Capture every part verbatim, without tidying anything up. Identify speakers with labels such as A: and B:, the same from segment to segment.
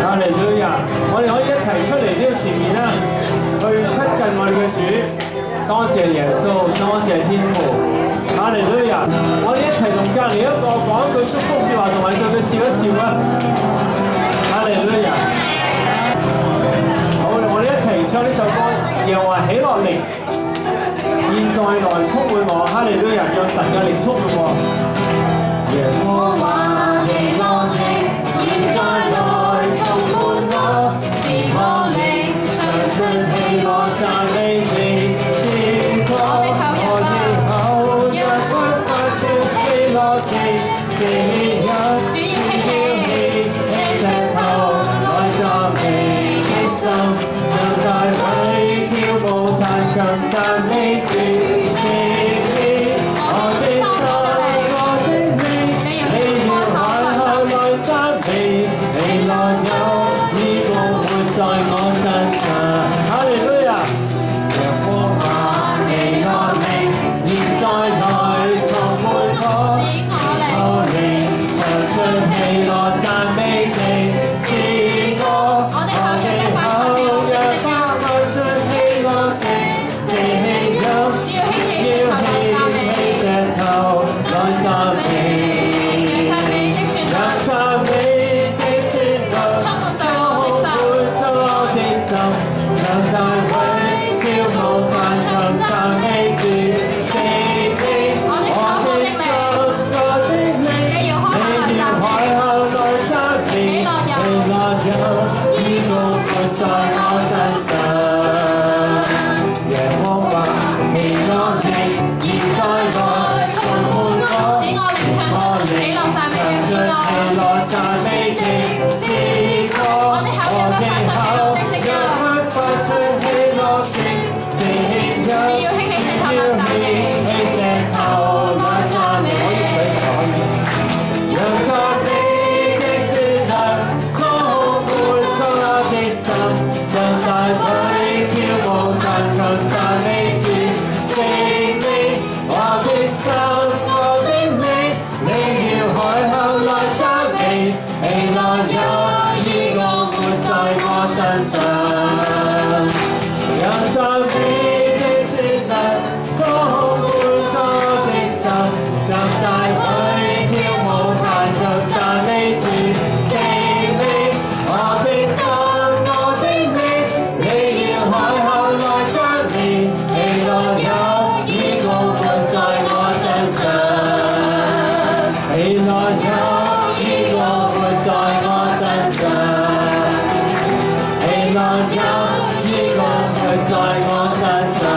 A: 哈利路亞！我哋可以一齊出嚟呢個前面啦，去親近我哋嘅主。多謝耶穌，多謝天父，哈利路亞！我哋一齊同隔離一個講一句祝福説話，同埋對佢笑一笑啊！哈利路亞！好，我哋一齊唱呢首歌，耶和華喜樂靈，現在來充滿我，哈利路亞！讓神嘅靈充滿我。耶和華喜樂靈，現在來充滿我，是我靈，唱出喜樂讚美你，是我我的口，若不發出喜樂的聲音，主要興起，起石頭來讚美的心，像大衛跳舞彈琴讚美主，是你我的心，我的靈，你要開口來讚美，你來有依共活在我身上。哈利路亞！耶和華喜樂靈，現在來充滿我，我靈唱出喜樂讚美你，是我我的口若發出喜樂的聲音，只要興起石頭來讚美，石頭來讚美，讓讚美的旋律，讓讚美的旋律充滿在我的心，像大衛跳舞彈琴讚美主，是你我的手，我的靈，你要開口來讚美，喜樂有依共活在我身上。耶和華喜樂靈，現在來充滿我，使我靈唱出喜樂讚美的詩歌，喜樂讚美的詩歌，我的口若不發出喜樂的聲音，若不發出喜樂的聲音，只要興起石頭來讚美，起石頭來讚美，讓讚美的旋律充滿咗我的心，像大衛跳舞彈琴讚美主，是你我的心，我的靈，你要開口來讚美，喜樂有依共活在我身上，讓讚美的旋律充滿咗我的心，像大衛跳舞彈琴讚美主，是你我的心，我的靈，你要開口來讚美，喜樂有依共活在我身上，喜樂有依共活在我身上，喜樂有依共活在我身上，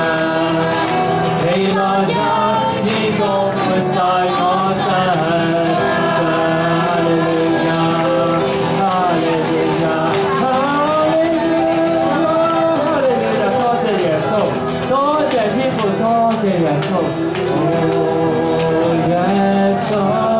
A: 喜樂有依共活在我身上。哈利路亞，哈利路亞，哈利路亞，哈利路亞！多謝耶穌，多謝天父，多謝耶穌。哦，耶穌。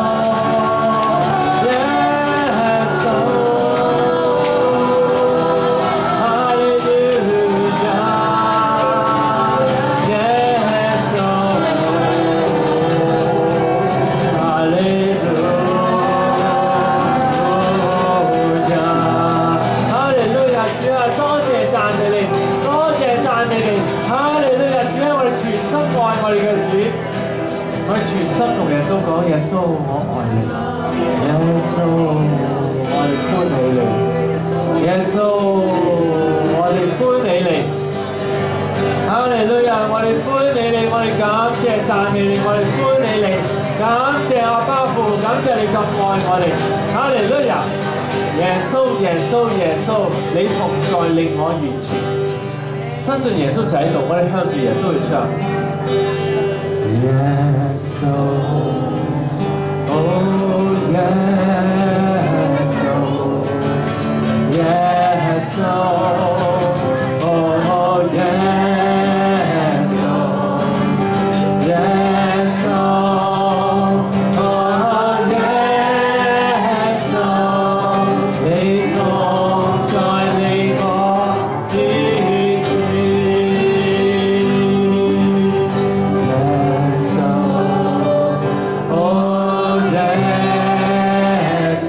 A: 全心同耶穌講，耶穌我愛你，耶穌我哋歡喜你，耶穌我哋歡喜你，哈利路亞！我哋歡喜你，我哋感謝讚美你，我哋歡喜你，感謝阿爸父，感謝你咁愛我哋，哈利路亞！耶穌耶穌耶穌，你同在令我完全，相信耶穌就喺度，我哋向住耶穌去唱。Yes, oh, yes, oh, yes, oh, oh, yes, oh, yes, oh, oh, yes, oh, 你同在你我之處。Yes, oh, oh, yes.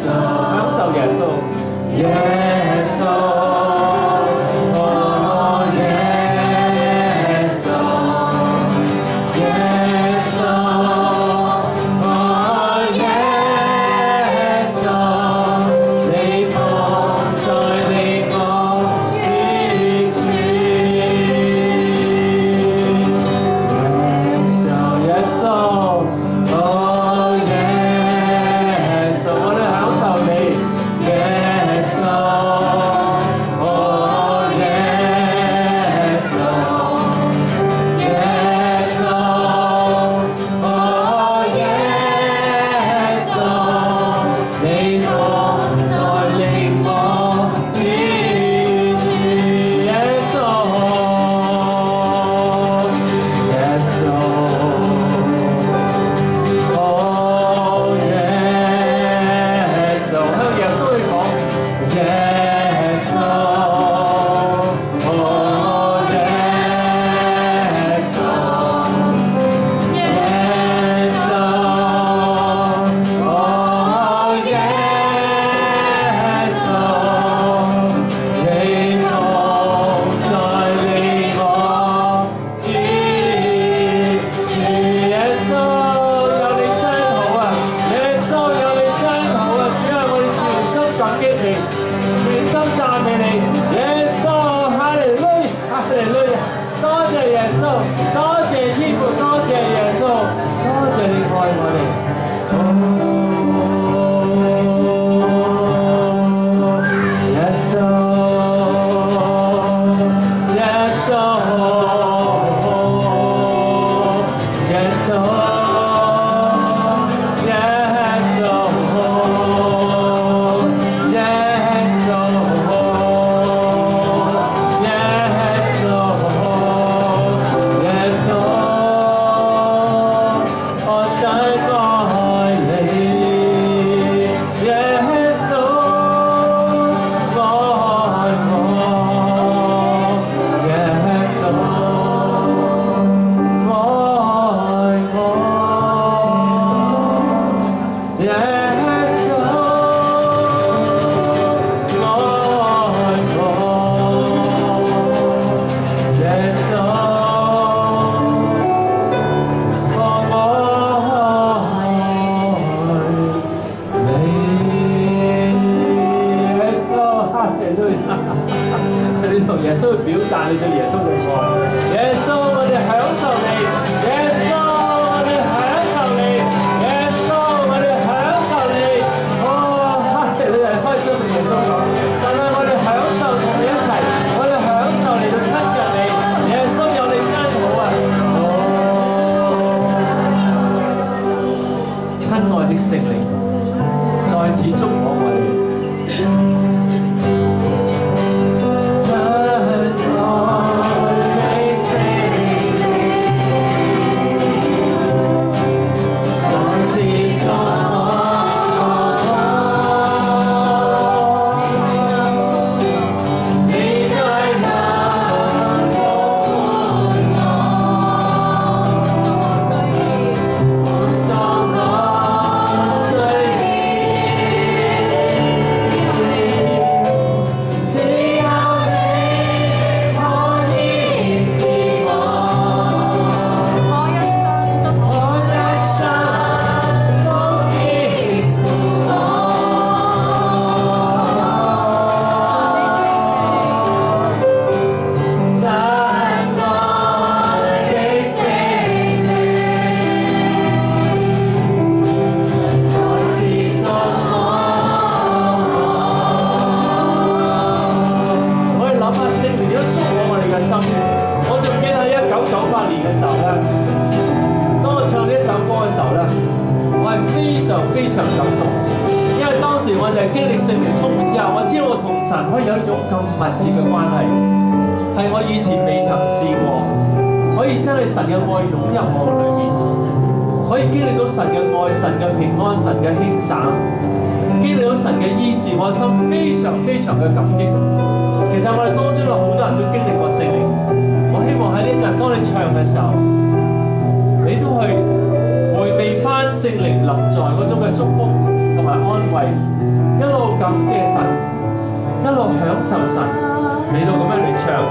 A: 耶穌去表達你對耶穌嘅愛。耶穌，我哋享受你；耶穌，我哋享受你；耶穌，我哋享受你。哦，哈！你哋開心同耶穌講，神啊，我哋享受同你一齊，我哋享受嚟到親近你。耶穌有你真好啊！哦，親愛的聖靈，再次祝福我哋。非常感動，因為當時我就係經歷聖靈充滿之後，我知道我同神可以有一種咁密切嘅關係，係我以前未曾試過，可以真係神嘅愛湧入我裏面，可以經歷到神嘅愛、神嘅平安、神嘅輕省，經歷到神嘅醫治，我心非常非常嘅感激。其實我哋當中有好多人都經歷過聖靈，我希望喺呢陣當你唱嘅時候，你都去回味翻聖靈臨在嗰種嘅祝福同埋安慰，一路感謝神， 受神，嚟到咁樣嚟唱。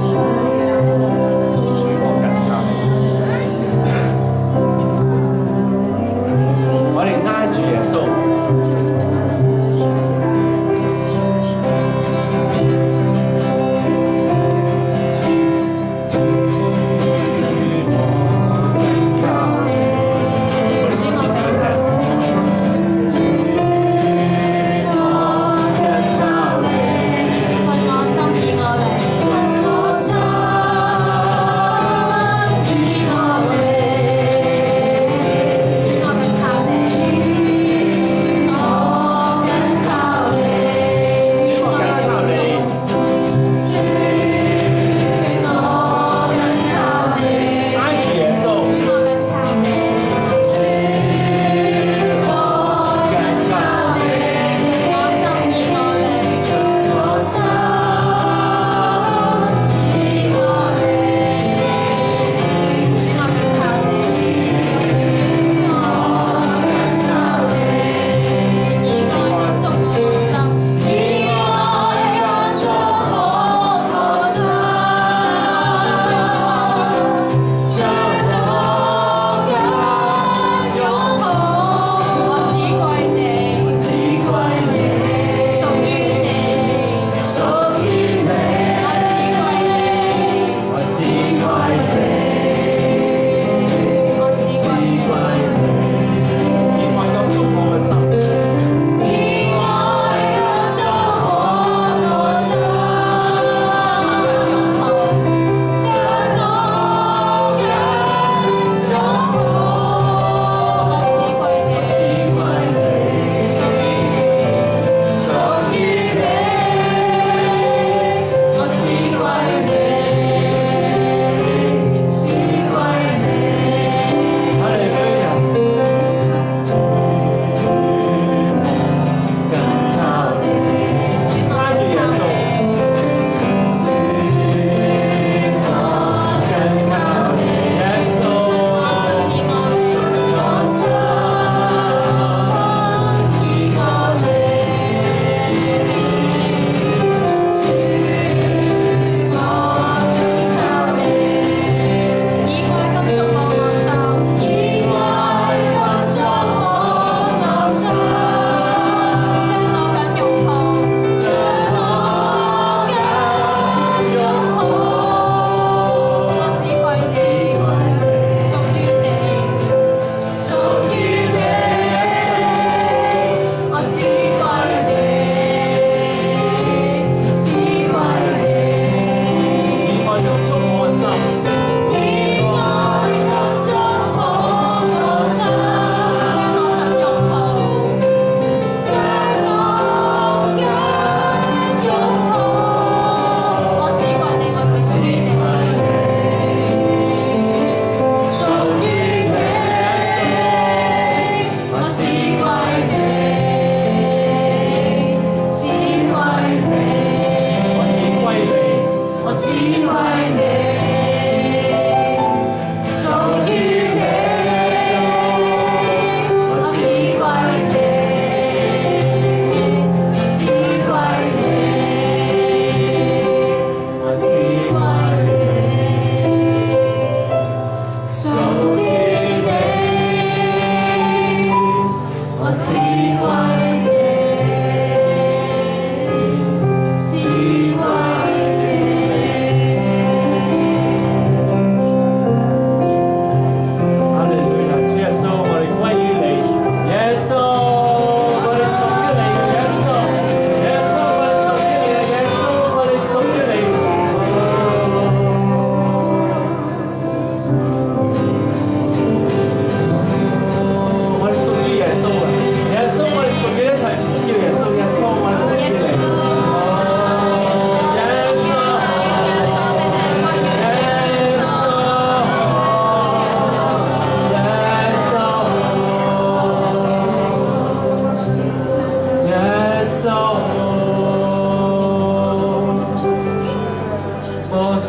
B: 主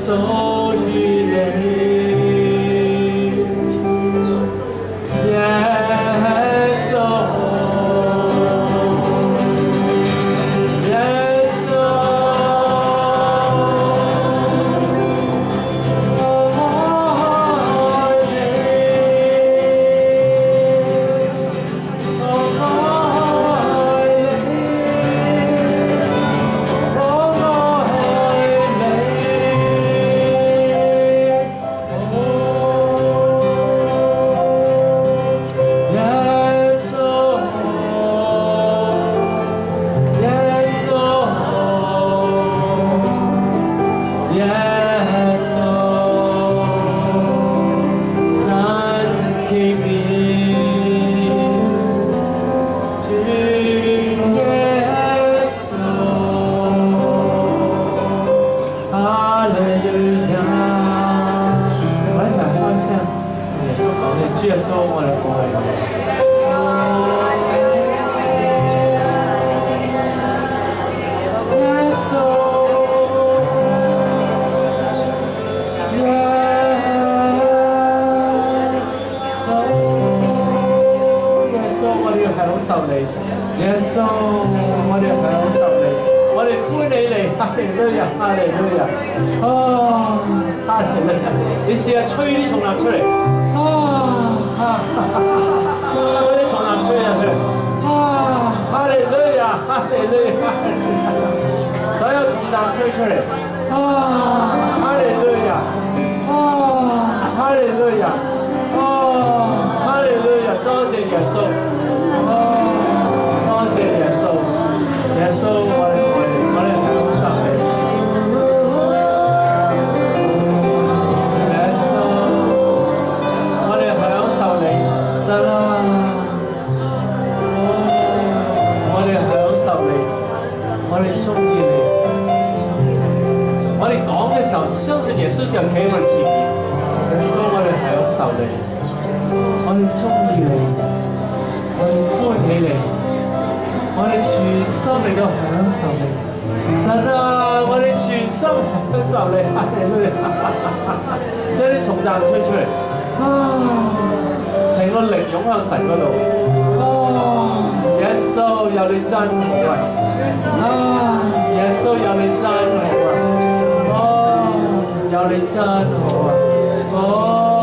A: 屬於你，耶穌。 你試下吹啲重男出嚟，啊啊！吹啲重男吹入去，啊！哈利路亞，哈利路亞，所有重男吹出嚟，啊！哈利路亞，啊！哈利路亞，啊！哈利路亞，多謝耶穌，啊！多謝耶穌，耶穌，我哋我哋我哋享受你。 神啊！我哋享受你，我哋中意你。我哋講嘅時候，相信耶穌就企喺我哋前面。耶穌，我哋享受你，我哋中意你，我哋歡喜你，我哋全心嚟到享受你。神啊！我哋全心享受你，哈利路亞！將啲重擔吹出嚟。啊！ 成個力湧向神嗰度，哦！耶穌有你真好啊！啊！耶穌有你真好啊！哦！有你真好啊！哦！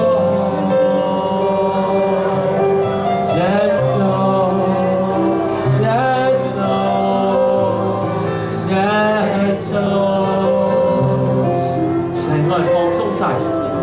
A: 耶穌，耶穌，耶穌，成個人放鬆晒。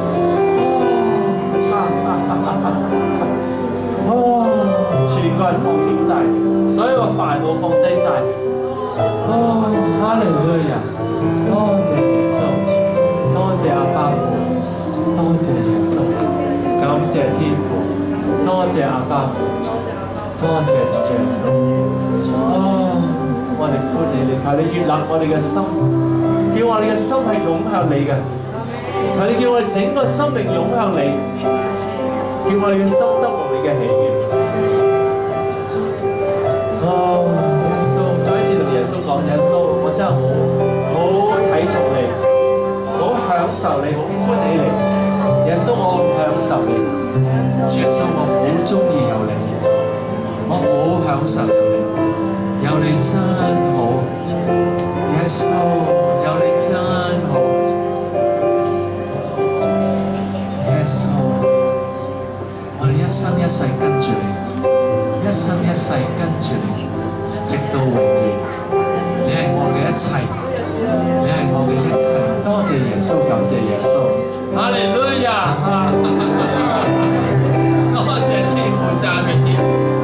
A: 全個人放鬆晒，所有嘅煩惱放低晒。哦，哈利路亞！多謝耶穌，多謝阿爸父，多謝耶穌，感謝天父，多謝阿爸父，多謝主耶穌。哦，我哋歡迎你，求你悅納我哋嘅心，叫我哋嘅心係湧向你嘅，求你叫我哋整個生命湧向你，叫我哋嘅心得到你嘅喜悅。 哦，耶穌，再一次同耶穌講，耶穌，我真係好好睇重你，好享受你，好歡喜你。耶穌，我享受你。耶穌，我好中意有你，我好享受有你，有你真好。耶穌，有你真好。耶穌，我哋一生一世跟住你。 一生一世跟住你，直到永遠。你係我嘅一切，你係我嘅一切。多謝耶穌，感謝耶穌。哈利路亞！多謝天父，讚美天父。